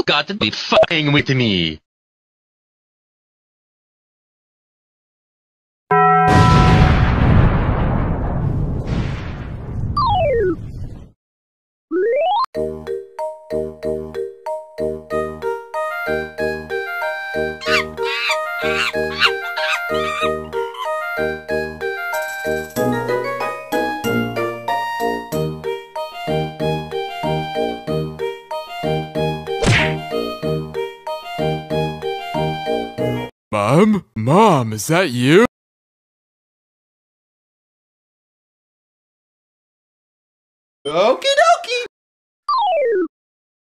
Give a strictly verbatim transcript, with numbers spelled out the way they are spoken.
got to be fucking with me. Mom? Mom, is that you? Okie